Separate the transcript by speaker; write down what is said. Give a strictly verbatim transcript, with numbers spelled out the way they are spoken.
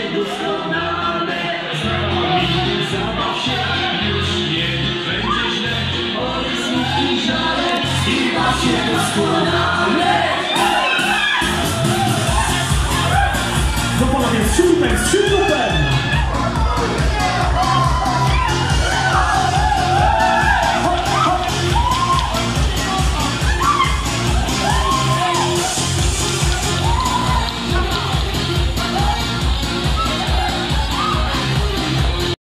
Speaker 1: doskonale. Z nami zabaw się, już nie będzie źle. Powiedz mi i żale i baw się doskonale.